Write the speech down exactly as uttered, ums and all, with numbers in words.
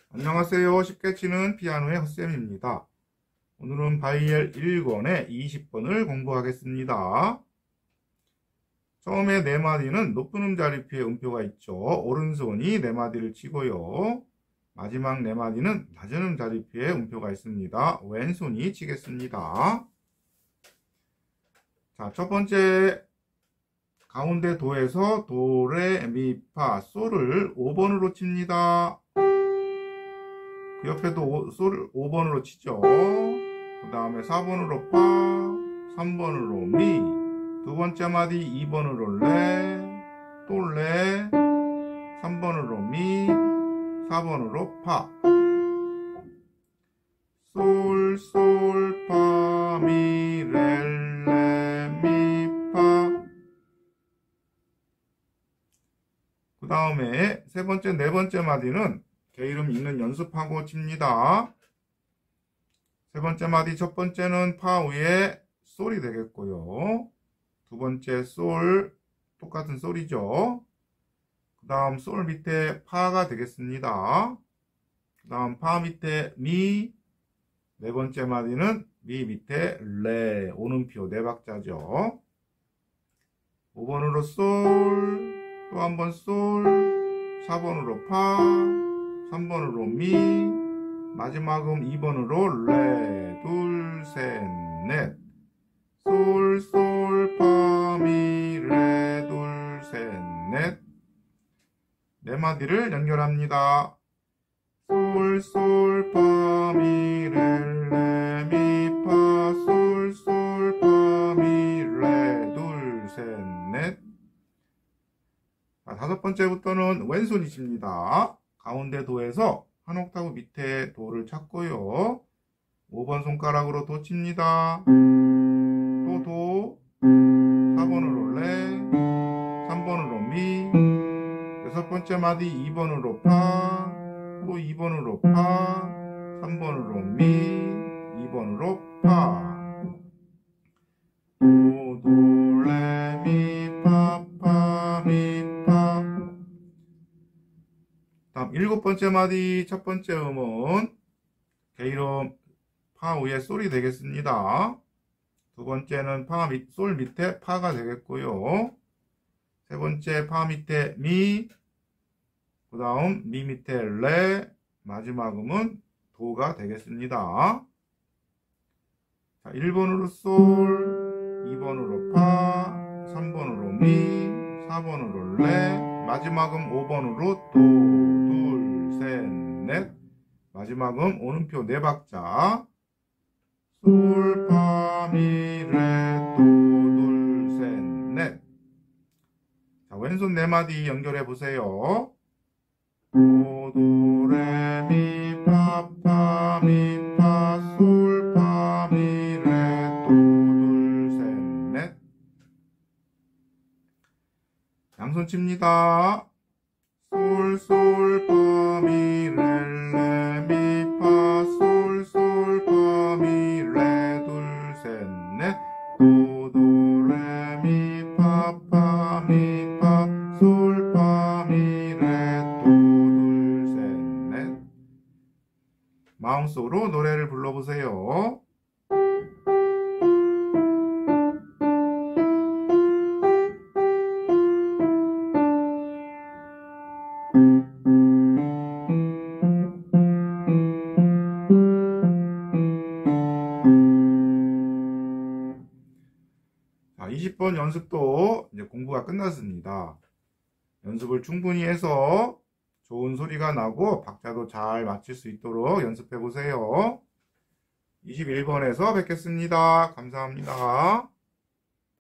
안녕하세요. 쉽게 치는 피아노의 헛쌤입니다. 오늘은 바이엘 일 권의 이십 번을 공부하겠습니다. 처음에 네 마디는 높은 음자리표에 음표가 있죠. 오른손이 네 마디를 치고요. 마지막 네 마디는 낮은 음자리표에 음표가 있습니다. 왼손이 치겠습니다. 자, 첫 번째 가운데 도에서 도, 레, 미, 파, 솔을 오 번으로 칩니다. 그 옆에도 솔을 오 번으로 치죠. 그 다음에 사 번으로 파, 삼 번으로 미, 두 번째 마디 이 번으로 레, 또 레, 삼 번으로 미, 사 번으로 파. 솔, 솔, 파, 미, 레, 레, 미, 파. 그 다음에 세 번째, 네 번째 마디는 개 이름 읽는 연습하고 칩니다. 세 번째 마디 첫 번째는 파 위에 솔이 되겠고요. 두 번째 솔, 똑같은 솔이죠. 그 다음 솔 밑에 파가 되겠습니다. 그 다음 파 밑에 미, 네 번째 마디는 미 밑에 레, 오음표 네 박자죠. 오 번으로 솔, 또 한 번 솔, 사 번으로 파, 삼 번으로 미, 마지막 음 이 번으로 레, 둘, 셋, 넷. 솔, 솔, 파, 미, 레, 둘, 셋, 넷. 네 마디를 연결합니다. 솔, 솔, 파, 미, 레, 레, 미, 파, 솔, 솔, 파, 미, 레, 둘, 셋, 넷. 자, 다섯 번째부터는 왼손이 칩니다. 가운데 도에서 한 옥타브 밑에 도를 찾고요. 오 번 손가락으로 도 칩니다. 또 도, 사 번으로 레, 삼 번으로 미, 여섯 번째 마디 이 번으로 파, 또 이 번으로 파, 삼 번으로 미, 이 번으로 파. 도, 도, 레, 미, 파, 파, 미, 파. 다음 일곱 번째 마디 첫 번째 음은 개 이름 파 위에 솔이 되겠습니다. 두 번째는 파 밑, 솔 밑에 파가 되겠고요. 세 번째 파 밑에 미, 그 다음 미 밑에 레, 마지막 음은 도가 되겠습니다. 자, 일 번으로 솔, 이 번으로 파, 삼 번으로 미, 사 번으로 레, 마지막 음 오 번으로 도, 둘, 셋, 넷. 마지막 음 오음표 네 박자. 솔, 파, 미, 레, 도, 둘, 셋, 넷. 자, 왼손 네 마디 연결해 보세요. 도, 도, 레, 미, 파, 파, 미, 파, 솔, 파, 미, 레, 도, 둘, 셋, 넷. 양손 칩니다. 솔, 솔, 파, 미, 레, 레, 미, 파, 솔, 솔, 파, 미, 레, 둘, 셋, 넷. 도, 도, 레, 미, 파, 파, 미, 파, 솔, 파, 미, 레, 도, 둘, 셋, 넷. 마음속으로 노래를 불러보세요. 자, 이십 번 연습도 이제 공부가 끝났습니다. 연습을 충분히 해서 좋은 소리가 나고 박자도 잘 맞출 수 있도록 연습해 보세요. 이십일 번에서 뵙겠습니다. 감사합니다.